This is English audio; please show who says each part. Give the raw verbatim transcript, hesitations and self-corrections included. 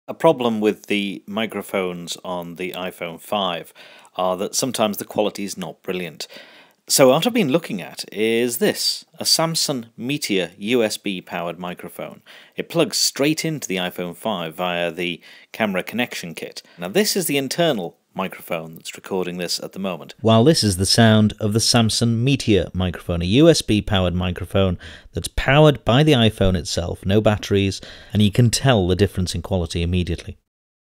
Speaker 1: A problem with the microphones on the iPhone five are that sometimes the quality is not brilliant. So what I've been looking at is this, a Samson Meteor U S B powered microphone. It plugs straight into the iPhone five via the camera connection kit. Now this is the internal microphone that's recording this at the moment, while this is the sound of the Samson Meteor microphone, a U S B powered microphone that's powered by the iPhone itself, no batteries, and you can tell the difference in quality immediately.